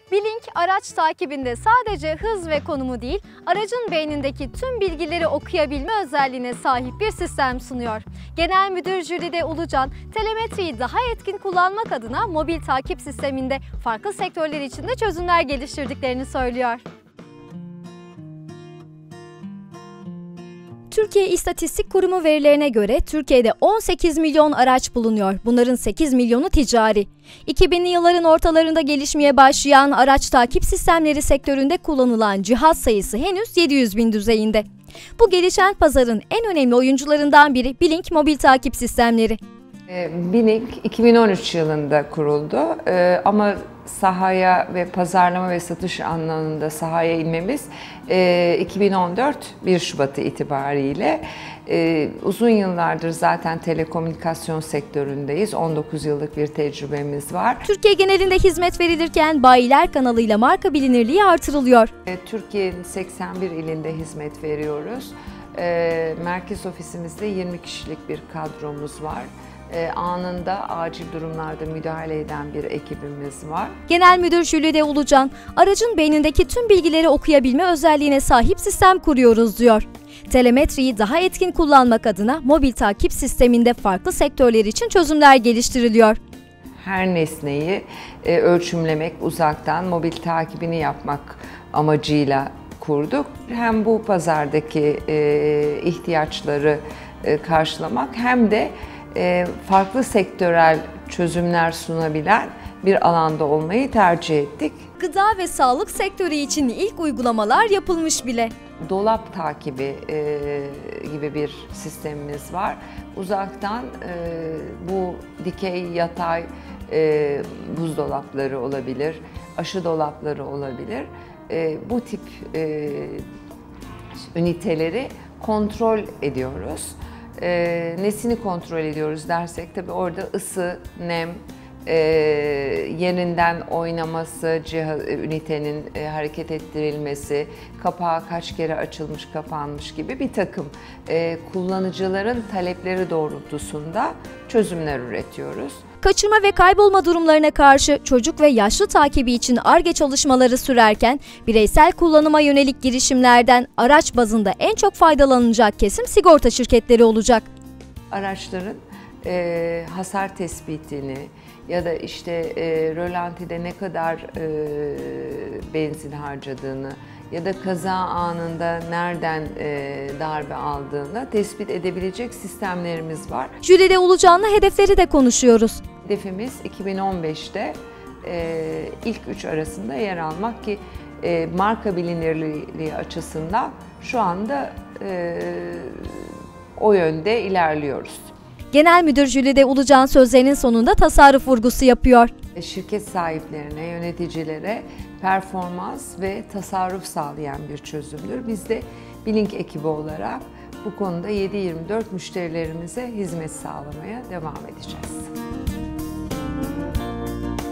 Blink araç takibinde sadece hız ve konumu değil, aracın beynindeki tüm bilgileri okuyabilme özelliğine sahip bir sistem sunuyor. Genel Müdür Jülide Ulucan, telemetriyi daha etkin kullanmak adına mobil takip sisteminde farklı sektörler için de çözümler geliştirdiklerini söylüyor. Türkiye İstatistik Kurumu verilerine göre Türkiye'de 18 milyon araç bulunuyor. Bunların 8 milyonu ticari. 2000'li yılların ortalarında gelişmeye başlayan araç takip sistemleri sektöründe kullanılan cihaz sayısı henüz 700 bin düzeyinde. Bu gelişen pazarın en önemli oyuncularından biri Blink mobil takip sistemleri. Blink 2013 yılında kuruldu ama sahaya ve pazarlama ve satış anlamında sahaya inmemiz 2014 1 Şubat'ı itibariyle. Uzun yıllardır zaten telekomünikasyon sektöründeyiz. 19 yıllık bir tecrübemiz var. Türkiye genelinde hizmet verilirken bayiler kanalıyla marka bilinirliği artırılıyor. Türkiye'nin 81 ilinde hizmet veriyoruz. Merkez ofisimizde 20 kişilik bir kadromuz var. Anında acil durumlarda müdahale eden bir ekibimiz var. Genel Müdür Jülide Ulucan, aracın beynindeki tüm bilgileri okuyabilme özelliğine sahip sistem kuruyoruz diyor. Telemetriyi daha etkin kullanmak adına mobil takip sisteminde farklı sektörler için çözümler geliştiriliyor. Her nesneyi ölçümlemek, uzaktan mobil takibini yapmak amacıyla kurduk. Hem bu pazardaki ihtiyaçları karşılamak hem de farklı sektörel çözümler sunabilen bir alanda olmayı tercih ettik. Gıda ve sağlık sektörü için ilk uygulamalar yapılmış bile. Dolap takibi gibi bir sistemimiz var. Uzaktan bu dikey, yatay buzdolapları olabilir, aşı dolapları olabilir. Bu tip üniteleri kontrol ediyoruz. Nesini kontrol ediyoruz dersek tabii orada ısı, nem, yerinden oynaması, ünitenin hareket ettirilmesi, kapağı kaç kere açılmış, kapanmış gibi bir takım kullanıcıların talepleri doğrultusunda çözümler üretiyoruz. Kaçırma ve kaybolma durumlarına karşı çocuk ve yaşlı takibi için Ar-Ge çalışmaları sürerken bireysel kullanıma yönelik girişimlerden araç bazında en çok faydalanacak kesim sigorta şirketleri olacak. Araçların hasar tespitini ya da işte rölantide ne kadar benzin harcadığını ya da kaza anında nereden darbe aldığını tespit edebilecek sistemlerimiz var. Jülide Ulucan'la hedefleri de konuşuyoruz. Hedefimiz 2015'te ilk 3 arasında yer almak ki marka bilinirliği açısından şu anda o yönde ilerliyoruz. Genel Müdür Jülide Ulucan sözlerinin sonunda tasarruf vurgusu yapıyor. Şirket sahiplerine, yöneticilere performans ve tasarruf sağlayan bir çözümdür. Biz de Blink ekibi olarak bu konuda 7/24 müşterilerimize hizmet sağlamaya devam edeceğiz.